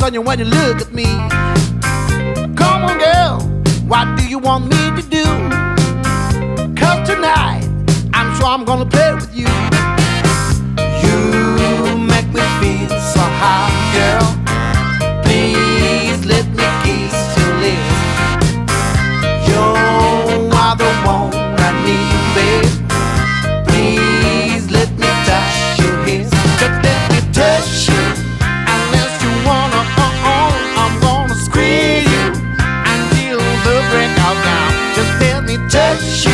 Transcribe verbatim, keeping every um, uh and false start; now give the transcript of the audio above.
on you when you look at me. Come on, girl, what do you want me to do? Cause tonight, I'm sure I'm gonna play with you. You make me feel so hot, girl. Please let me kiss your lips. You are the one I need, babe. Please let me touch your hips. Just let me touch you. Unless you wanna, uh-uh, I'm gonna squeeze you until the break of dawn. Just let me touch you.